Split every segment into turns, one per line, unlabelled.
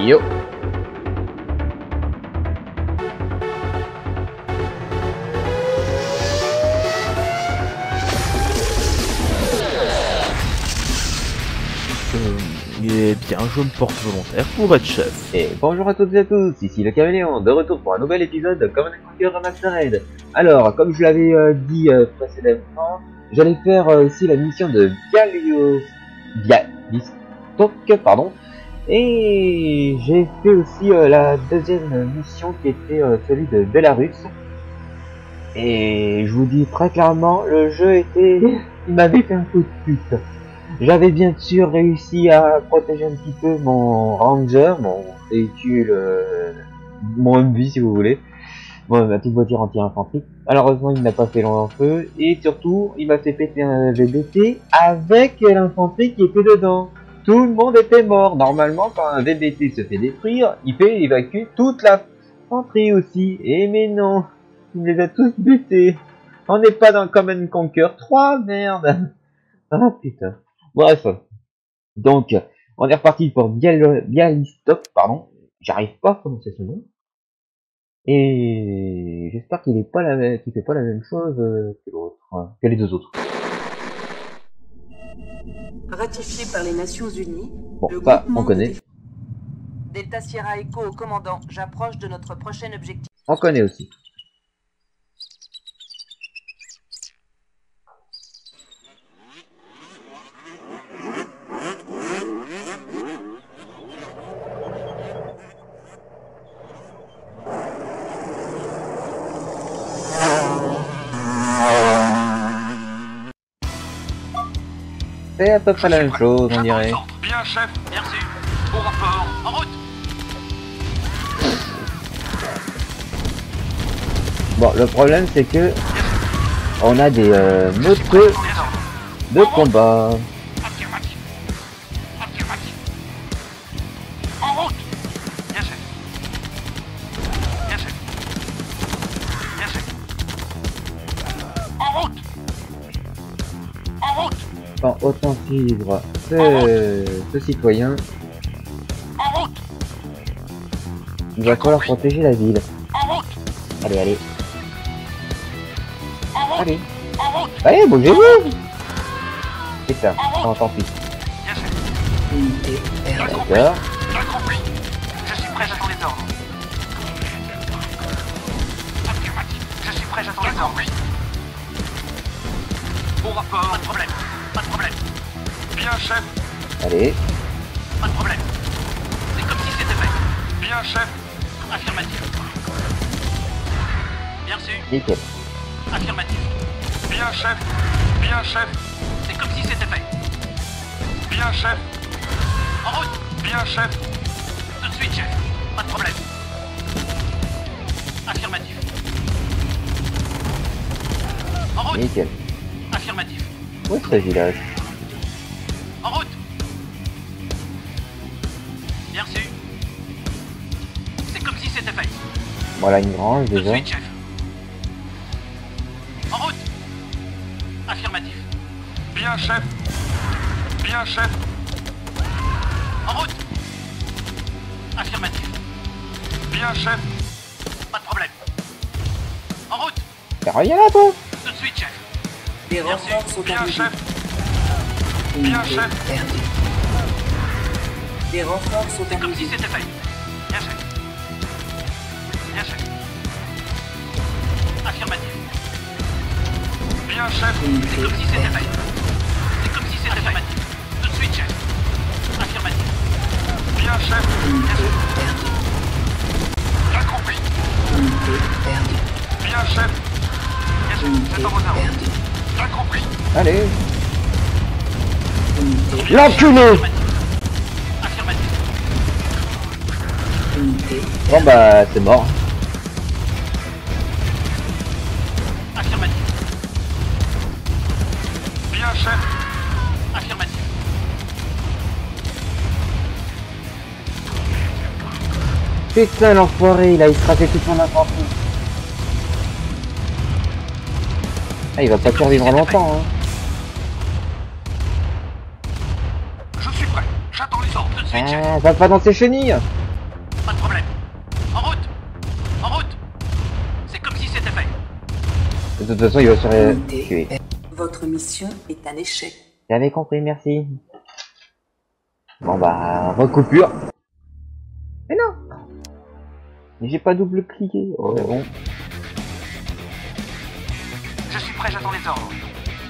Yo.
Eh bien, je me porte volontaire pour être chef.
Et bonjour à toutes et à tous, ici le Caméléon, de retour pour un nouvel épisode de Command & Conquer Remastered. Alors, comme je l'avais dit précédemment, j'allais faire aussi la mission de Bialystok, pardon. Et j'ai fait aussi la deuxième mission qui était celui de Belarus. Et je vous dis très clairement, le jeu était... il m'avait fait un coup de pute. J'avais bien sûr réussi à protéger un petit peu mon Ranger, mon véhicule, mon Humvee si vous voulez, ma petite voiture anti-infanterie. Malheureusement il n'a pas fait long en feu, et surtout il m'a fait péter un VBT avec l'infanterie qui était dedans. Tout le monde était mort. Normalement quand un VBT se fait détruire, il fait évacuer toute l'infanterie aussi. Et mais non, il les a tous butés. On n'est pas dans Command & Conquer 3, merde. Ah putain. Bref, donc on est reparti pour Bialystok, pardon, j'arrive pas à prononcer ce nom, et j'espère qu'il est pas qu'il fait pas la même chose que l'autre, que les deux autres.
Ratifié par les Nations Unies.
Bon, ça on connaît.
Delta Sierra Echo au commandant, j'approche de notre prochain objectif.
On connaît aussi. C'est à peu près la même chose, on dirait.
Bien, chef, merci. Au rapport, en route.
Bon, le problème c'est que on a des motos de combat.
Affirmatif. Affirmatif. En route. Bien, chef. Bien, chef. Bien, chef. En route. En route.
Bon, autant suivre ce citoyen.
En route.
Il va falloir protéger la ville.
En route.
Allez, allez.
En route.
Allez.
En route.
Allez, bougez-vous. C'est ça. Oh, tant pis.
Bien, chef.
D'accord.
Bien compris. Je suis prêt, j'attends les ordres. Affirmatif. Je suis prêt, j'attends les ordres. Au rapport. Pas de problème. Pas de problème. Bien, chef.
Allez.
Pas de problème. C'est comme si c'était fait. Bien, chef. Affirmatif. Bien reçu.
Nickel.
Affirmatif. Bien, chef. Bien, chef. C'est comme si c'était fait. Bien, chef. En route. Bien, chef. Tout de suite, chef. Pas de problème. Affirmatif. En route.
Nickel.
Affirmatif.
Où est ce village?
En route. Bien reçu. C'est comme si c'était fait.
Voilà une grange
Tout de
déjà.
suite, chef. En route. Affirmatif. Bien, chef. Bien, chef. En route. Affirmatif. Bien, chef. Pas de problème. En route.
T'as rien là toi?
Tout de suite, chef.
Des
Bien reçu.
renforts sont
Bien,
arrivés.
chef. Bien, chef.
Perdu. Des renforts sont
C'est comme si
arrivés.
c'était fait. Bien, chef. Bien, chef. Affirmatif. Bien, chef. C'est comme si c'était fait. C'est comme si c'était fait. Tout de suite, chef. Affirmatif. Bien, chef. Bien, chef. Bien compris. Bien, chef. Bien, chef. J'attends vos ordres. Bien compris.
Allez.
Bien,
L'enculé.
Affirmatif.
Bon bah c'est mort.
Affirmatif. Bien, chef. Affirmatif.
Putain l'enfoiré, il a écrasé toute son infanterie. Ah il va pas survivre longtemps hein.
Je suis prêt. J'attends les ordres tout de suite, chef.
Ah, va pas dans ses chenilles. De toute façon, il va se tuer.
Votre mission est un échec.
J'avais compris, merci. Bon bah, recoupure. Mais non. Mais j'ai pas double-cliqué. Oh, bon.
Je suis prêt, j'attends les ordres.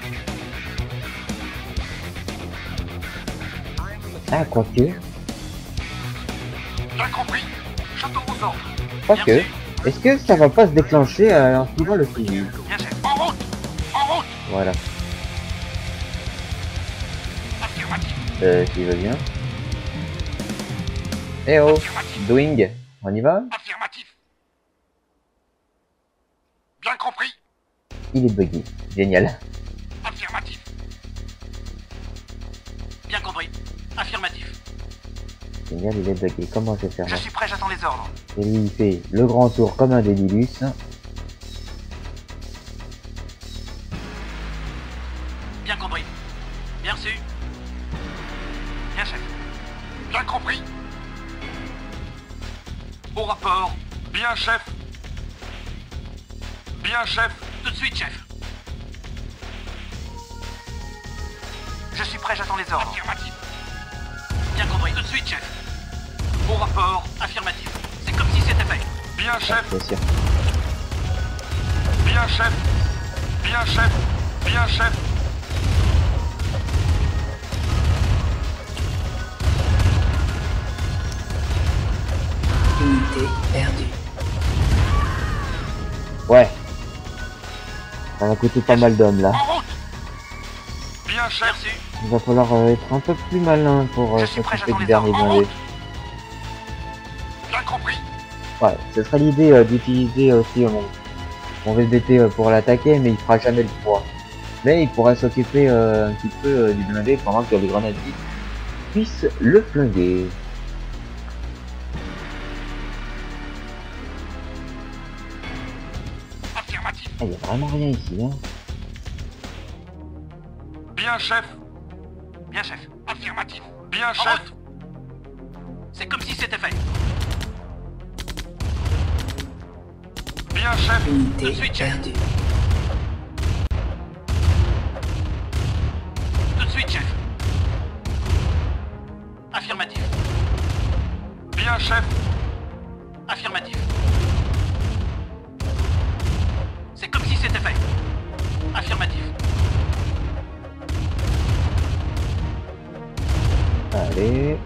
Ah, quoique.
Bien compris. J'attends vos ordres.
Quoique. Est-ce que ça va pas se déclencher en suivant le fusil?
Bien chef. En route. En route.
Voilà.
Affirmatif.
Tu veux bien? Eh oh,
Affirmatif.
doing. On y va?
Affirmatif. Bien compris.
Il est buggy. Génial.
Affirmatif. Bien compris. Affirmatif.
Génial, il est buggy. Comment je vais faire
Je
moi?
suis prêt, j'attends les ordres.
Et lui, il fait le grand tour comme un Dédilus.
Bien compris. Bien reçu. Bien chef. Bien compris. Au rapport. Bien chef. Bien chef. Tout de suite chef. Je suis prêt, j'attends les ordres. Affirmatif. Bien compris. Tout de suite chef. Au rapport. Affirmatif. C'est comme si c'était fait. Bien chef.
Bien sûr.
Bien chef. Bien chef. Bien chef.
Unité perdue.
Ouais. Ça va coûter pas mal d'hommes là.
En route. Bien chef. Merci.
Il va falloir être un peu plus malin pour
Je suis prêt,
s'occuper
j'attends
du
les
dernier
ordres. En
blindé.
route. Bien compris.
Ouais, ce serait l'idée d'utiliser aussi mon VBT pour l'attaquer, mais il fera jamais le poids. Mais il pourra s'occuper un petit peu du blindé pendant que les grenadiers puissent le flinguer.
Affirmatif.
Ah, il y a vraiment rien ici, hein.
Bien chef. Bien chef. Affirmatif. Bien chef. C'est comme si c'était fait. Bien chef. Tout de
Unité
suite chef.
perdue.
Tout de suite chef. Affirmatif. Bien chef. Affirmatif. C'est comme si c'était fait. Affirmatif.
Allez.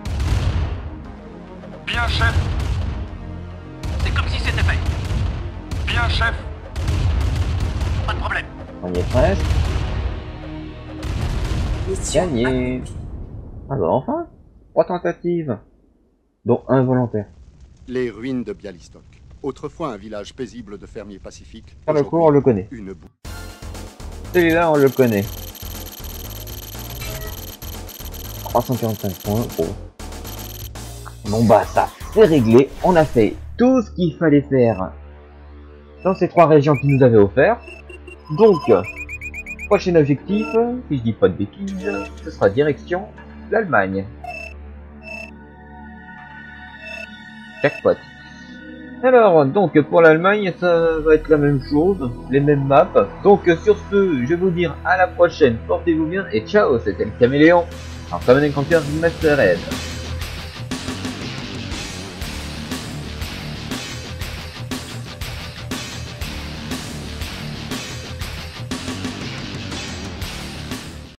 Bien chef. C'est comme si c'était fait. Bien chef. Pas de problème.
On y est presque.
Mission
Gagné. Ah bah enfin. 3 tentatives. Dont un volontaire.
Les ruines de Bialystok. Autrefois un village paisible de fermiers pacifiques.
Sur le coup, on le connaît.
Une boue.
Celui-là, on le connaît. 345 points. Oh. Bon bah ça, c'est réglé. On a fait tout ce qu'il fallait faire dans ces 3 régions qui nous avaient offert. Donc, prochain objectif, si je dis pas de bêtises, ce sera direction l'Allemagne. Jackpot. Alors, donc pour l'Allemagne, ça va être la même chose, les mêmes maps. Donc sur ce, je vais vous dire à la prochaine, portez-vous bien et ciao, c'était le Caméléon. Alors, Command & Conquer Mastered.